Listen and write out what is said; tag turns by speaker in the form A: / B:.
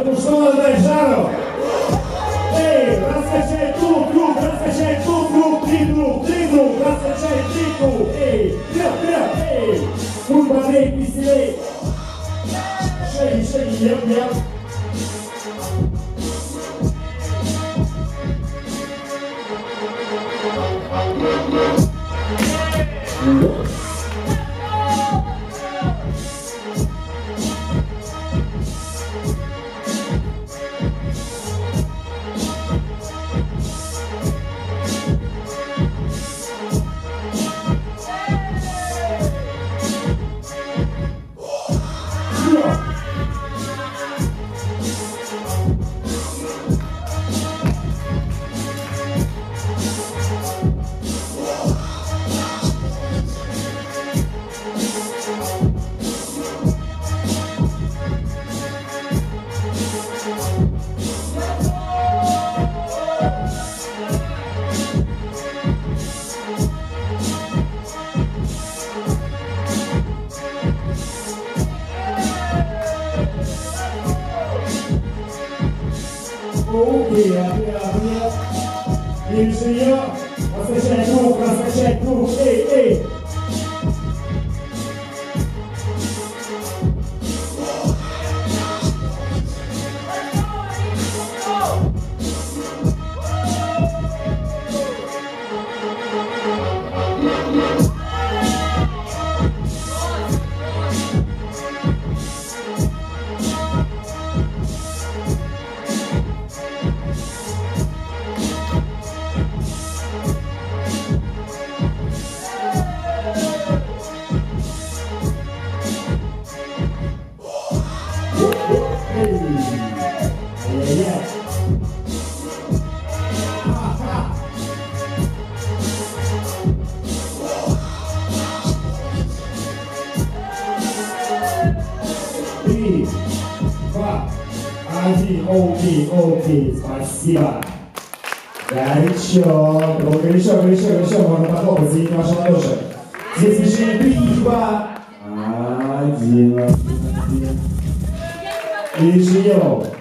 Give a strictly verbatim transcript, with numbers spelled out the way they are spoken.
A: Ну что надо дать жару? Эй, раскачай круг, круг, раскачай круг, круг, три круг, три круг, раскачай три круг. Эй, вперед, вперед, эй. Круг бодрей, веселей. Шаги, шаги, еп, еп. Окей, опять, опять. Меньше ее. Раскачай круг, раскачай круг. Эй, эй. Три, два, один, окей, окей, спасибо. Горячо, горячо, горячо, горячо, можно похлопать, зовите ваши ладоши. Здесь движение три, два, один, один. И ждем.